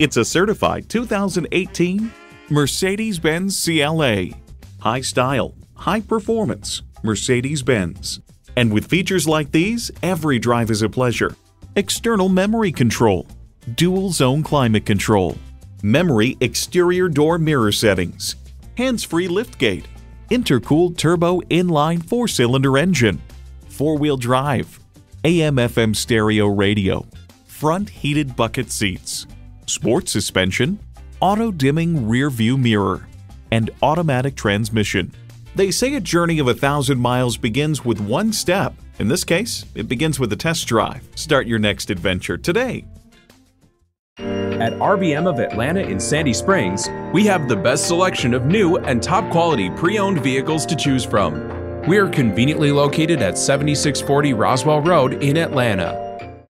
It's a certified 2018 Mercedes-Benz CLA. High style, high performance, Mercedes-Benz. And with features like these, every drive is a pleasure. External memory control, dual zone climate control, memory exterior door mirror settings, hands-free liftgate, intercooled turbo inline 4-cylinder engine, 4-wheel drive, AM/FM stereo radio, front heated bucket seats, sports suspension, auto-dimming rear-view mirror, and automatic transmission. They say a journey of 1,000 miles begins with one step. In this case, it begins with a test drive. Start your next adventure today. At RBM of Atlanta in Sandy Springs, we have the best selection of new and top-quality pre-owned vehicles to choose from. We are conveniently located at 7640 Roswell Road in Atlanta.